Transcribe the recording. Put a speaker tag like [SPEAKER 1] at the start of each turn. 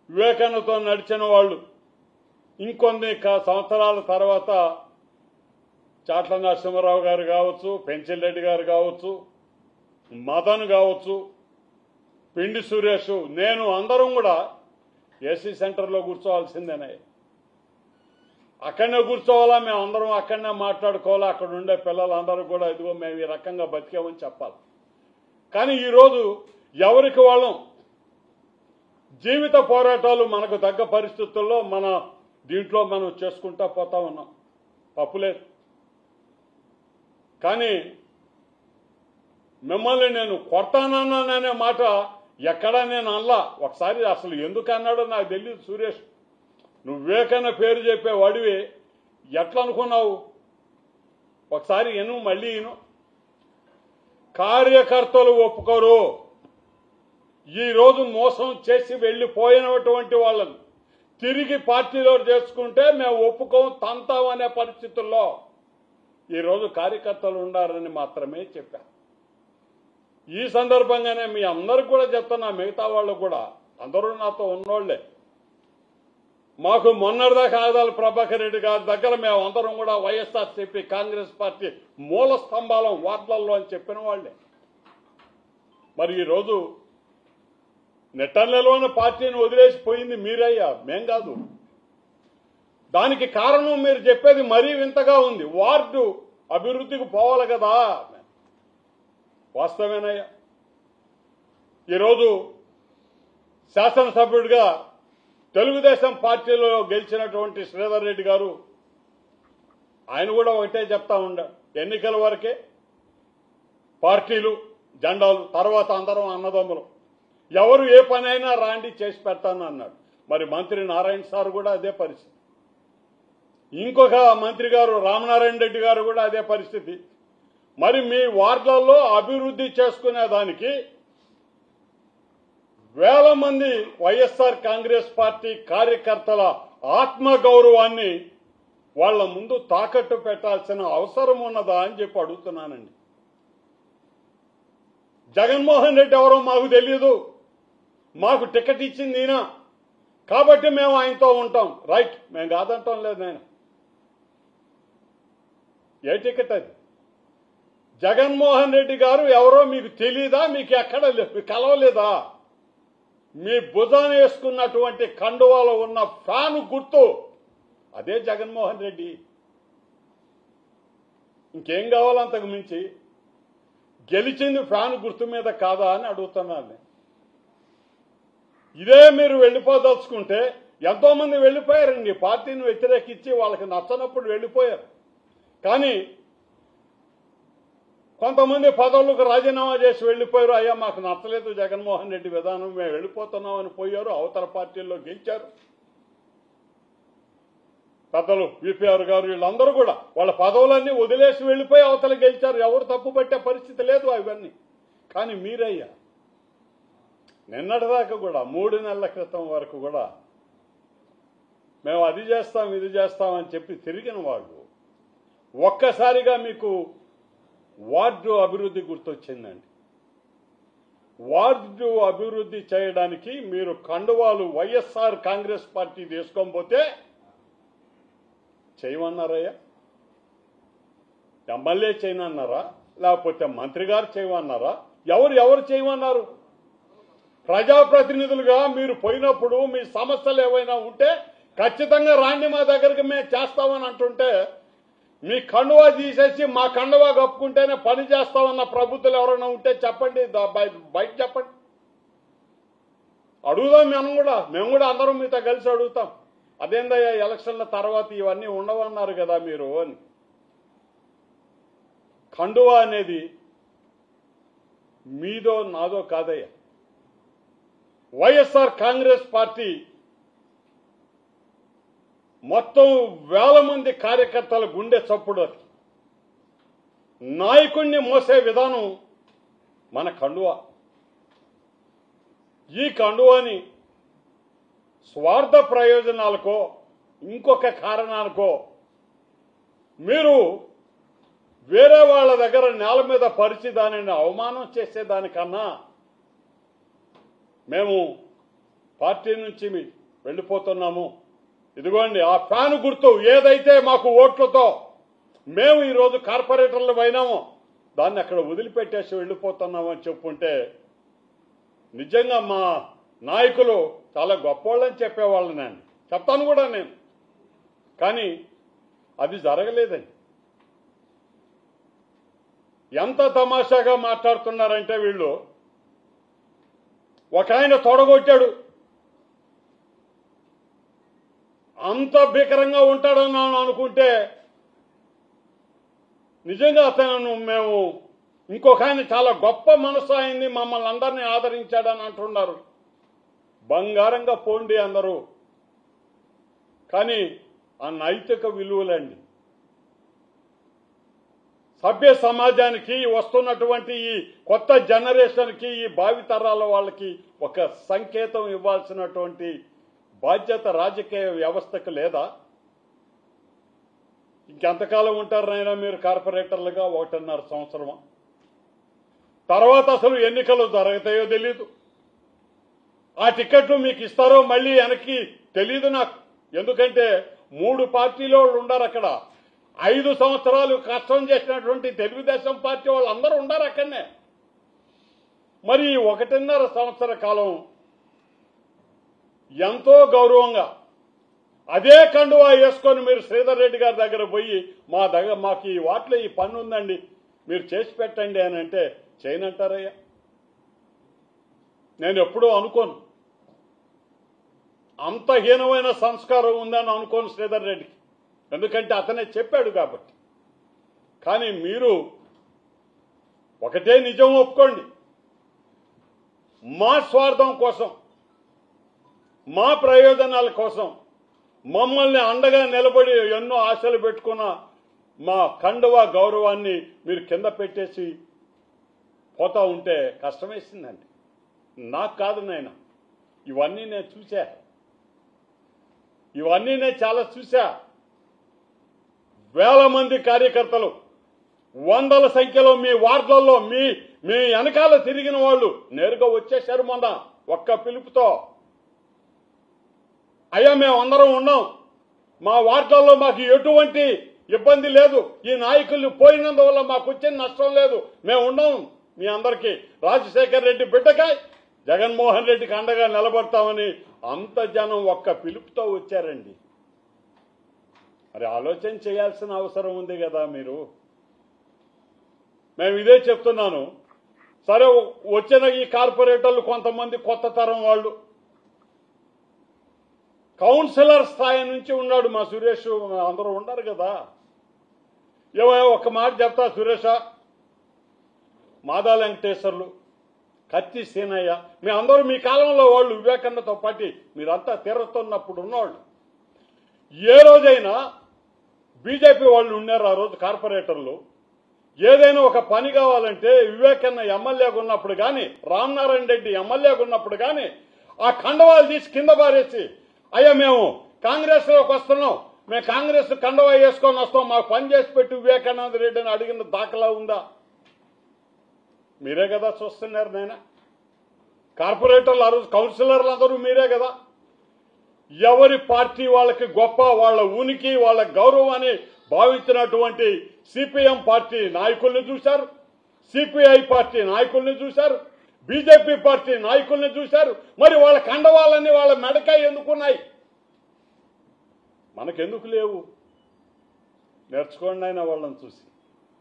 [SPEAKER 1] వివేకానందతో నడిచిన వాళ్ళు ఇంకొన్ని సంవత్సరాల తర్వాత చాట్ల నరసింహారావు గారు కావచ్చు, పెంచిల్ రెడ్డి గారు కావచ్చు, మదన్ కావచ్చు, పిండి సురేష్, నేను అందరం కూడా ఏసీ సెంటర్లో కూర్చోవాల్సిందేనే. అక్కడనే కూర్చోవాలా, మేము అందరం అక్కడనే మాట్లాడుకోవాలా. అక్కడ ఉండే పిల్లలందరూ కూడా ఇదిగో మేము ఈ రకంగా బతికామని చెప్పాలి. కానీ ఈరోజు ఎవరికి వాళ్ళం జీవిత పోరాటాలు మనకు తగ్గ పరిస్థితుల్లో మన దీంట్లో మనం చేసుకుంటా పోతా ఉన్నాం, తప్పులేదు. కానీ మిమ్మల్ని నేను కొడతాననే మాట ఎక్కడా నేను అనలా. ఒకసారి అసలు ఎందుకు అన్నాడో నాకు తెలియదు. సురేష్, నువ్వు వివేకన్న పేరు చెప్పే వాడివి, ఎట్లా అనుకున్నావు? ఒకసారి ఎను, మళ్ళీ ఇను. కార్యకర్తలు ఒప్పుకోరు. ఈరోజు మోసం చేసి వెళ్ళిపోయినటువంటి వాళ్ళని తిరిగి పార్టీలో చేసుకుంటే మేము ఒప్పుకోం, తంతాం అనే పరిస్థితుల్లో ఈరోజు కార్యకర్తలు ఉండారని మాత్రమే చెప్పా. ఈ సందర్భంగానే మీ అందరికి కూడా చెప్తున్నా, మిగతా వాళ్ళు కూడా అందరూ నాతో ఉన్నోళ్లే. మాకు మొన్నటిదాకా ఆదాల ప్రభాకర్ రెడ్డి గారి దగ్గర మేము అందరం కూడా వైఎస్ఆర్సీపీ కాంగ్రెస్ పార్టీ మూల స్తంభాలం వార్తల్లో అని చెప్పిన వాళ్లే. మరి ఈరోజు నెట్టర్లలోని పార్టీని వదిలేసిపోయింది మీరయ్యా, మేం కాదు. దానికి కారణం మీరు చెప్పేది మరీ వింతగా ఉంది. వార్డు అభివృద్ధికి పోవాలి కదా, వాస్తవేనయ్యా. ఈరోజు శాసనసభ్యుడిగా తెలుగుదేశం పార్టీలో గెలిచినటువంటి శ్రీధర్ రెడ్డి గారు, ఆయన కూడా ఒకటే చెప్తా ఉండారు, ఎన్నికల వరకే పార్టీలు జెండాలు, తర్వాత అందరం అన్నదమ్ములు, ఎవరు ఏ పనైనా రాండి చేసి పెడతాను అన్నాడు. మరి మంత్రి నారాయణ సార్ కూడా అదే పరిస్థితి, ఇంకొక మంత్రి గారు రామనారాయణ రెడ్డి గారు కూడా అదే పరిస్థితి. మరి మీ వార్డులలో అభివృద్ధి చేసుకునేదానికి వేల మంది వైఎస్ఆర్ కాంగ్రెస్ పార్టీ కార్యకర్తల ఆత్మగౌరవాన్ని వాళ్ల ముందు తాకట్టు పెట్టాల్సిన అవసరం ఉన్నదా అని చెప్పి అడుగుతున్నానండి. జగన్మోహన్ రెడ్డి ఎవరో మాకు తెలియదు, మాకు టికెట్ ఇచ్చింది ఈయన కాబట్టి మేము ఆయనతో ఉంటాం. రైట్, మేము కాదంటాం లేదు. నేను ఏ టికెట్ అది? జగన్మోహన్ రెడ్డి గారు ఎవరో మీకు తెలీదా? మీకు ఎక్కడ కలవలేదా? మీ భుజాన్ని వేసుకున్నటువంటి కండువాలో ఉన్న ఫ్యాను గుర్తు అదే జగన్మోహన్ రెడ్డి. ఇంకేం కావాలంతకు మించి? గెలిచింది ఫ్యాను గుర్తు మీద కాదా అని అడుగుతున్నాను. ఇదే మీరు వెళ్ళిపోదలుచుకుంటే ఎంతో మంది వెళ్ళిపోయారండి, పార్టీని వ్యతిరేకించి వాళ్ళకి నచ్చనప్పుడు వెళ్ళిపోయారు. కానీ కొంతమంది పదవులకు రాజీనామా చేసి వెళ్ళిపోయారు. అయ్యా మాకు నచ్చలేదు జగన్మోహన్ రెడ్డి విధానం, మేము వెళ్ళిపోతున్నామని పోయారు, అవతల పార్టీల్లో గెలిచారు. పెద్దలు విపిఆర్ గారు వీళ్ళందరూ కూడా వాళ్ళ పదవులన్నీ వదిలేసి వెళ్ళిపోయి అవతల గెలిచారు. ఎవరు తప్పు పట్టే పరిస్థితి లేదు అవన్నీ. కానీ మీరయ్యా నిన్నటిదాకా కూడా 3 నెలల క్రితం వరకు కూడా మేము అది చేస్తాం ఇది చేస్తామని చెప్పి తిరిగిన వాళ్ళు ఒక్కసారిగా మీకు వార్డు అభివృద్ధి గుర్తొచ్చిందండి. వార్డు అభివృద్ధి చేయడానికి మీరు కండువాలు వైఎస్ఆర్ కాంగ్రెస్ పార్టీ తీసుకోకపోతే చేయమన్నారయ్యా? ఎమ్మెల్యే చేయనన్నారా? లేకపోతే మంత్రి గారు చేయమన్నారా? ఎవరు చేయమన్నారు? ప్రజాప్రతినిధులుగా మీరు పోయినప్పుడు మీ సమస్యలు ఏవైనా ఉంటే ఖచ్చితంగా రాండి మా దగ్గరికి, మేము చేస్తామని అంటుంటే మీ కండువా తీసేసి మా కండువా కప్పుకుంటేనే పని చేస్తామన్న ప్రభుత్వాలు ఎవరైనా ఉంటే చెప్పండి, బయట చెప్పండి. అడుగుదాం మేము కూడా అందరం మీతో కలిసి అడుగుతాం. అదేందయ్యా ఎలక్షన్ల తర్వాత ఇవన్నీ ఉండవన్నారు కదా మీరు అని. కండువా అనేది మీదో నాదో కాదయ్యా. వైఎస్ఆర్ కాంగ్రెస్ పార్టీ మొత్తం వేల మంది కార్యకర్తల గుండె చప్పుడు, నాయకుణ్ణి మోసే విధానం మన కండువా. ఈ కండువాని స్వార్థ ప్రయోజనాలకో ఇంకొక కారణాలకో మీరు వేరే వాళ్ళ దగ్గర నేల మీద పరిచి దానిని అవమానం చేసేదానికన్నా మేము పార్టీ నుంచి వెళ్ళిపోతున్నాము. ఇదిగోండి ఆ ఫ్యాన్ గుర్తు ఏదైతే మాకు ఓట్లతో మేము ఈరోజు కార్పొరేటర్లు అయినామో దాన్ని అక్కడ వదిలిపెట్టేసి వెళ్ళిపోతున్నామని చెప్పుంటే నిజంగా మా నాయకులు చాలా గొప్పవాళ్ళని చెప్పేవాళ్ళు. నేను చెప్తాను కూడా నేను, కానీ అది జరగలేదండి. ఎంత తమాషాగా మాట్లాడుతున్నారంటే వీళ్ళు, ఒక ఆయన తొడగొట్టాడు, అంత భీకరంగా ఉంటాడని అనుకుంటే నిజంగా అతను మేము ఇంకొక ఆయన చాలా గొప్ప మనసు అయింది, మమ్మల్ని అందరినీ ఆదరించాడని అంటున్నారు. బంగారంగా పోండి అందరూ, కానీ ఆ నైతిక విలువలండి సభ్య సమాజానికి వస్తున్నటువంటి ఈ కొత్త జనరేషన్కి ఈ భావితరాల వాళ్ళకి ఒక సంకేతం ఇవ్వాల్సినటువంటి బాధ్యత రాజకీయ వ్యవస్థకు లేదా? ఇంకెంతకాలం ఉంటారనైనా మీరు కార్పొరేటర్లుగా 1.5 సంవత్సరమా? తర్వాత అసలు ఎన్నికలు జరుగుతాయో తెలీదు. ఆ టికెట్లు మీకు ఇస్తారో మళ్ళీ వెనక్కి తెలీదు నాకు. ఎందుకంటే 3 పార్టీల వాళ్ళు ఉండారు అక్కడ. 5 సంవత్సరాలు కష్టం చేసినటువంటి తెలుగుదేశం పార్టీ వాళ్ళు అందరూ ఉండారు అక్కడనే. మరి 1.5 సంవత్సర కాలం ఎంతో గౌరవంగా అదే కండువా వేసుకొని మీరు శ్రీధర్ రెడ్డి గారి దగ్గర పోయి మాకు ఈ వాటిలో ఈ పన్ను ఉందండి మీరు చేసి పెట్టండి అని అంటే చేయనంటారయ్యా? నేను ఎప్పుడూ అనుకోను, అంత హీనమైన సంస్కారం ఉందని అనుకోను శ్రీధర్ రెడ్డికి, ఎందుకంటే అతనే చెప్పాడు కాబట్టి. కానీ మీరు ఒకటే నిజం ఒప్పుకోండి, మా స్వార్థం కోసం, మా ప్రయోజనాల కోసం మమ్మల్ని అండగా నిలబడి ఎన్నో ఆశలు పెట్టుకున్న మా కండువా గౌరవాన్ని మీరు కింద పెట్టేసి పోతా ఉంటే కష్టమేసిందండి. నాకు కాదు నాయన, ఇవన్నీ నేను చూసా, ఇవన్నీ నేను చాలా చూసా. వేల మంది కార్యకర్తలు, వందల సంఖ్యలో మీ వార్డులలో మీ వెనకాల తిరిగిన వాళ్ళు నేరుగా వచ్చేశారు మొన్న ఒక్క పిలుపుతో. అయ్యా మేము అందరం ఉన్నాం, మా వార్డులలో మాకు ఎటువంటి ఇబ్బంది లేదు, ఈ నాయకులు పోయినందువల్ల మాకు వచ్చిన నష్టం లేదు, మేము ఉన్నాం మీ అందరికీ, రాజశేఖర్ రెడ్డి బిడ్డకాయ్ జగన్మోహన్ రెడ్డికి అండగా నిలబడతామని అంత జనం ఒక్క పిలుపుతో వచ్చారండి. మరి ఆలోచన చేయాల్సిన అవసరం ఉంది కదా మీరు. మేము ఇదే చెప్తున్నాను. సరే, వచ్చిన ఈ కార్పొరేటర్లు కొంతమంది కొత్త తరం వాళ్ళు, కౌన్సిలర్ స్థాయి నుంచి ఉన్నాడు మా సురేష్, అందరూ ఉన్నారు కదా. ఏమో ఒక మాట చెప్తా సురేష, మాదా వెంకటేశ్వర్లు, కత్తి సీనయ్య, మీ అందరూ మీ కాలంలో వాళ్ళు, వివేకానందతో పాటు మీరంతా తిరుగుతున్నప్పుడు ఉన్నవాళ్ళు. ఏ రోజైనా బీజేపీ వాళ్ళు ఉన్నారు ఆ రోజు కార్పొరేటర్లు. ఏదైనా ఒక పని కావాలంటే వివేకానంద ఎమ్మెల్యేగా ఉన్నప్పుడు కానీ, రామనారాయణ రెడ్డి ఎమ్మెల్యేగా ఉన్నప్పుడు కానీ ఆ కండవాలు తీసి కింద పారేసి, అయ్యా మేము కాంగ్రెస్లోకి వస్తున్నాం, మేము కాంగ్రెస్ కండవా వేసుకొని వస్తాం, మాకు పని చేసి పెట్టి వివేకానంద రెడ్డి అని అడిగిన దాఖలా ఉందా? మీరే కదా చూస్తున్నారు నాయన. కార్పొరేటర్లు ఆ రోజు కౌన్సిలర్లు అందరూ మీరే కదా. ఎవరి పార్టీ వాళ్ళకి గొప్ప, వాళ్ళ ఉనికి, వాళ్ళ గౌరవాన్ని భావించినటువంటి సిపిఎం పార్టీ నాయకుల్ని చూశారు, సిపిఐ పార్టీ నాయకుల్ని చూశారు, బీజేపీ పార్టీ నాయకుల్ని చూశారు. మరి వాళ్ళ కండవాళ్ళని వాళ్ళ మెడకాయ ఎందుకున్నాయి, మనకెందుకు లేవు? నేర్చుకోండి ఆయన వాళ్ళని చూసి.